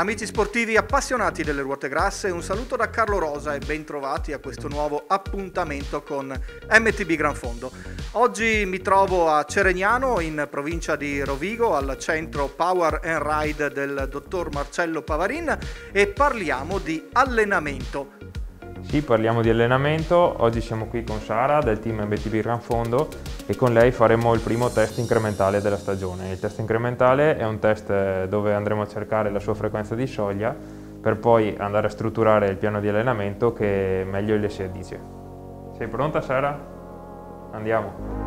Amici sportivi appassionati delle ruote grasse, un saluto da Carlo Rosa e ben trovati a questo nuovo appuntamento con MTB Gran Fondo. Oggi mi trovo a Ceregnano, in provincia di Rovigo, al centro Power and Ride del dottor Marcello Pavarin, e parliamo di allenamento. Sì, parliamo di allenamento. Oggi siamo qui con Sara del team MTB Gran Fondo e con lei faremo il primo test incrementale della stagione. Il test incrementale è un test dove andremo a cercare la sua frequenza di soglia per poi andare a strutturare il piano di allenamento che meglio le si addice. Sei pronta, Sara? Andiamo!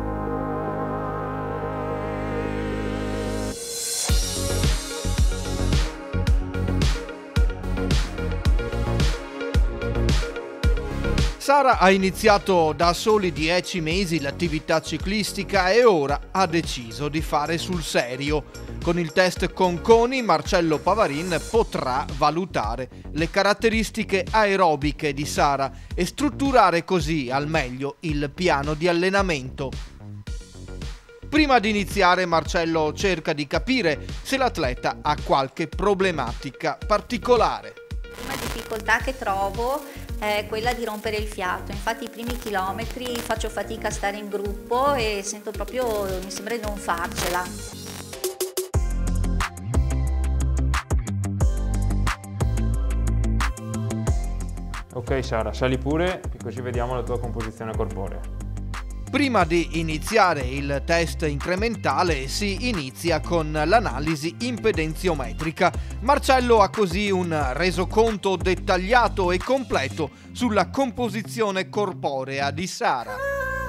Sara ha iniziato da soli 10 mesi l'attività ciclistica e ora ha deciso di fare sul serio. Con il test Conconi, Marcello Pavarin potrà valutare le caratteristiche aerobiche di Sara e strutturare così al meglio il piano di allenamento. Prima di iniziare, Marcello cerca di capire se l'atleta ha qualche problematica particolare. La prima difficoltà che trovo è quella di rompere il fiato. Infatti i primi chilometri faccio fatica a stare in gruppo e sento proprio, mi sembra di non farcela. Ok Sara, sali pure che così vediamo la tua composizione corporea. Prima di iniziare il test incrementale si inizia con l'analisi impedenziometrica. Marcello ha così un resoconto dettagliato e completo sulla composizione corporea di Sara.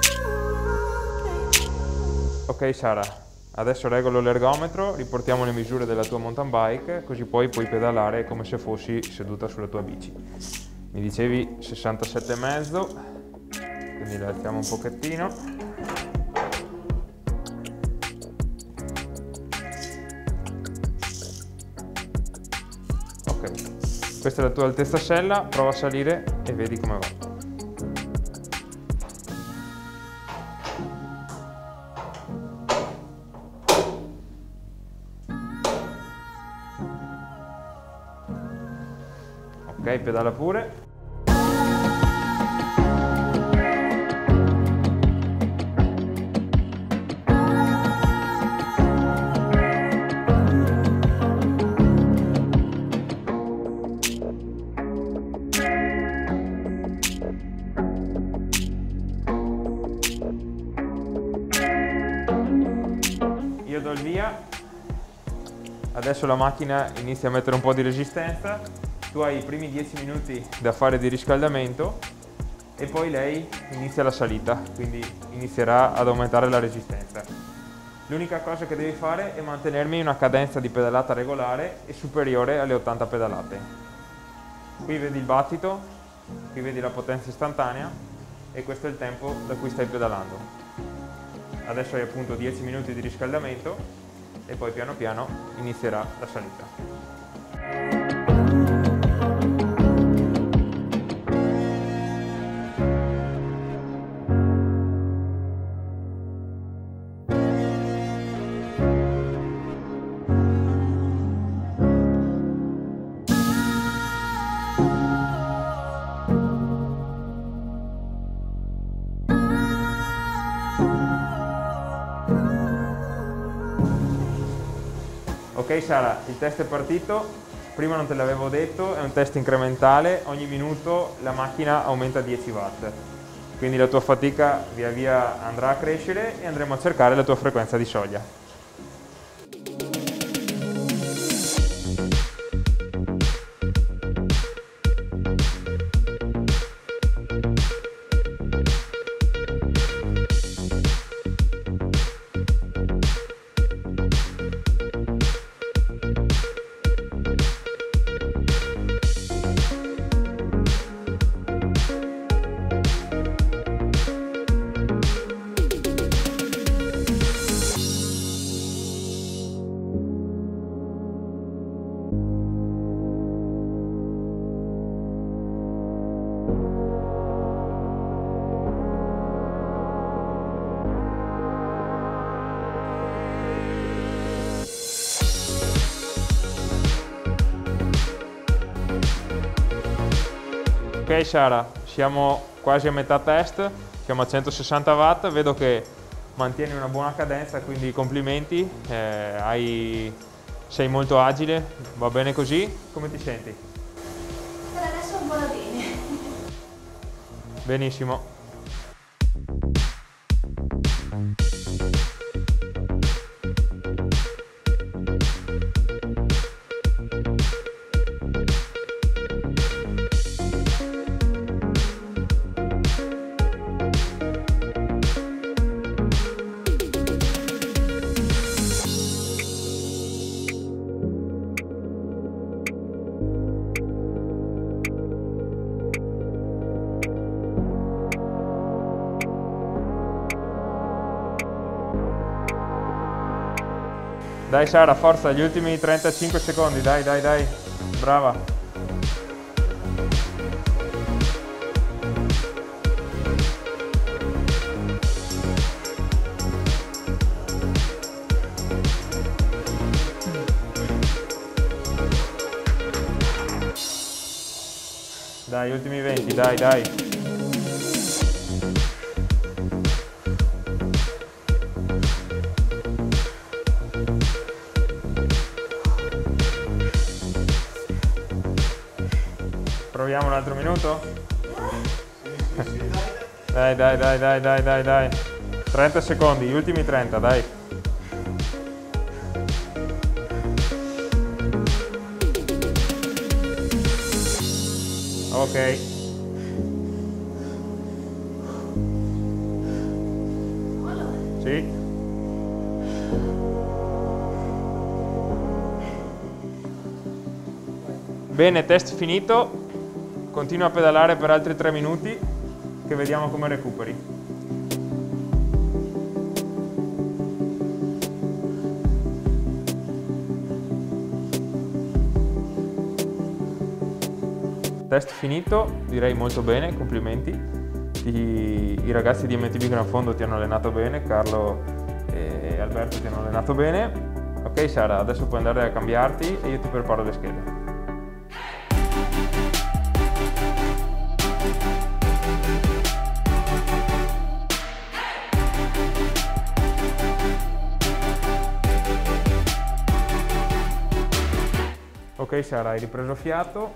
Ok Sara, adesso regolo l'ergometro, riportiamo le misure della tua mountain bike, così poi puoi pedalare come se fossi seduta sulla tua bici. Mi dicevi 67,5. Quindi la alziamo un pochettino. Ok, questa è la tua altezza ascella, prova a salire e vedi come va. Ok, pedala pure. Io do il via, adesso la macchina inizia a mettere un po' di resistenza, tu hai i primi 10 minuti da fare di riscaldamento e poi lei inizia la salita, quindi inizierà ad aumentare la resistenza. L'unica cosa che devi fare è mantenermi una cadenza di pedalata regolare e superiore alle 80 pedalate. Qui vedi il battito, qui vedi la potenza istantanea e questo è il tempo da cui stai pedalando. Adesso hai appunto 10 minuti di riscaldamento e poi piano piano inizierà la salita. Ok Sara, il test è partito, prima non te l'avevo detto, è un test incrementale, ogni minuto la macchina aumenta 10 watt, quindi la tua fatica via via andrà a crescere e andremo a cercare la tua frequenza di soglia. Ok Sara, siamo quasi a metà test, siamo a 160 watt, vedo che mantieni una buona cadenza, quindi complimenti, sei molto agile, va bene così? Come ti senti? Per adesso un po' va bene. Benissimo. Dai Sara, forza, gli ultimi 35 secondi, dai, dai, dai, brava. Dai, ultimi 20, dai, dai. Proviamo un altro minuto? Dai, dai, dai, dai, dai, dai, dai. 30 secondi, gli ultimi 30, dai. Ok. Sì. Bene, test finito. Continua a pedalare per altri 3 minuti, che vediamo come recuperi. Test finito, direi molto bene, complimenti. I ragazzi di MTB Gran Fondo ti hanno allenato bene, Carlo e Alberto ti hanno allenato bene. Ok Sara, adesso puoi andare a cambiarti e io ti preparo le schede. Ok Sara, hai ripreso fiato,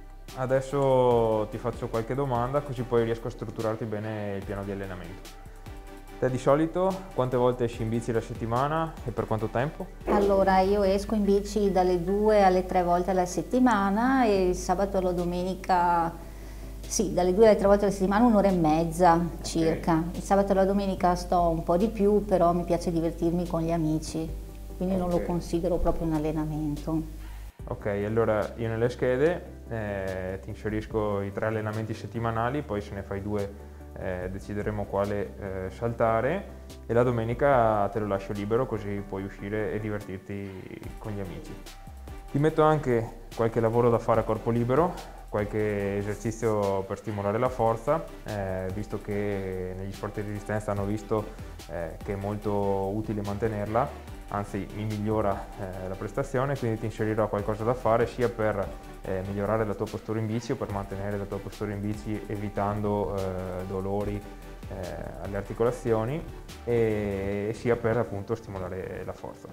adesso ti faccio qualche domanda così poi riesco a strutturarti bene il piano di allenamento. Te di solito quante volte esci in bici la settimana e per quanto tempo? Allora, io esco in bici dalle 2 alle 3 volte alla settimana e il sabato e la domenica, sì, dalle 2 alle 3 volte alla settimana, un'ora e mezza circa. Il sabato e la domenica sto un po' di più, però mi piace divertirmi con gli amici, quindi non lo considero proprio un allenamento. Ok, allora io nelle schede ti inserisco i 3 allenamenti settimanali, poi se ne fai 2 decideremo quale saltare e la domenica te lo lascio libero così puoi uscire e divertirti con gli amici. Ti metto anche qualche lavoro da fare a corpo libero, qualche esercizio per stimolare la forza, visto che negli sport di resistenza hanno visto che è molto utile mantenerla. Anzi mi migliora la prestazione, quindi ti inserirò qualcosa da fare sia per migliorare la tua postura in bici o per mantenere la tua postura in bici evitando dolori alle articolazioni e sia per appunto stimolare la forza.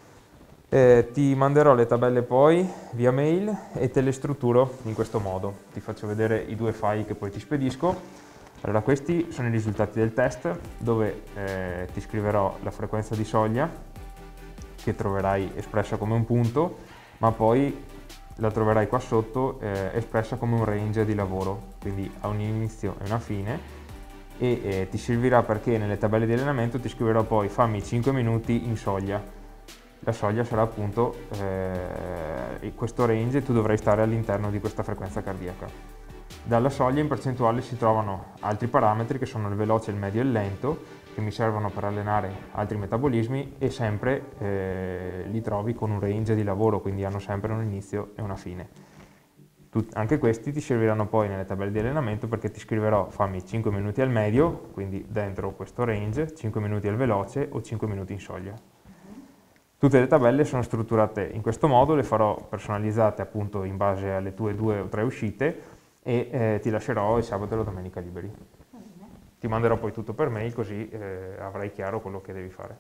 Ti manderò le tabelle poi via mail e te le strutturo in questo modo. Ti faccio vedere i 2 file che poi ti spedisco. Allora questi sono i risultati del test dove ti scriverò la frequenza di soglia che troverai espressa come un punto, ma poi la troverai qua sotto espressa come un range di lavoro, quindi ha un inizio e una fine e ti servirà perché nelle tabelle di allenamento ti scriverò poi fammi 5 minuti in soglia. La soglia sarà appunto questo range e tu dovrai stare all'interno di questa frequenza cardiaca. Dalla soglia in percentuale si trovano altri parametri che sono il veloce, il medio e il lento, che mi servono per allenare altri metabolismi e sempre li trovi con un range di lavoro, quindi hanno sempre un inizio e una fine. Anche questi ti serviranno poi nelle tabelle di allenamento perché ti scriverò fammi 5 minuti al medio, quindi dentro questo range, 5 minuti al veloce o 5 minuti in soglia. Tutte le tabelle sono strutturate in questo modo, le farò personalizzate appunto in base alle tue 2 o 3 uscite e ti lascerò il sabato e la domenica liberi. Ti manderò poi tutto per mail, così avrai chiaro quello che devi fare.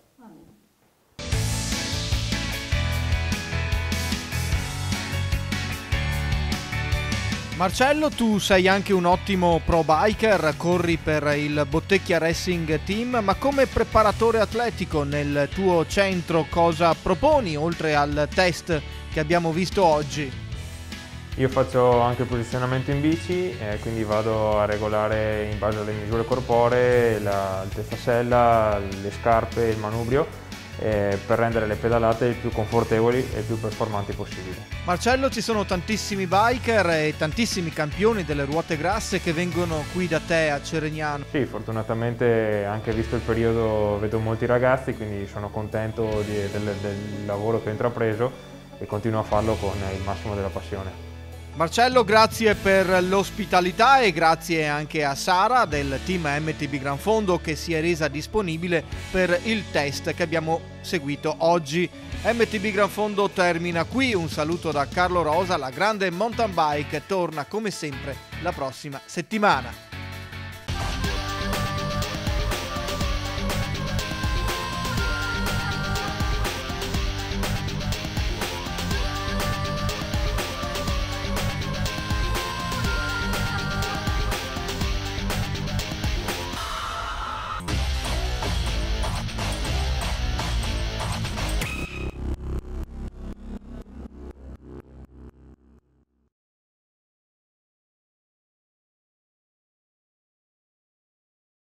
Marcello, tu sei anche un ottimo pro biker, corri per il Bottecchia Racing Team, ma come preparatore atletico nel tuo centro cosa proponi oltre al test che abbiamo visto oggi? Io faccio anche il posizionamento in bici, quindi vado a regolare in base alle misure corporee il testasella, le scarpe, il manubrio, per rendere le pedalate il più confortevoli e il più performanti possibile. Marcello, ci sono tantissimi biker e tantissimi campioni delle ruote grasse che vengono qui da te a Ceregnano. Sì, fortunatamente anche visto il periodo vedo molti ragazzi, quindi sono contento del lavoro che ho intrapreso e continuo a farlo con il massimo della passione. Marcello, grazie per l'ospitalità e grazie anche a Sara del team MTB Gran Fondo che si è resa disponibile per il test che abbiamo seguito oggi. MTB Gran Fondo termina qui, un saluto da Carlo Rosa, la grande mountain bike torna come sempre la prossima settimana.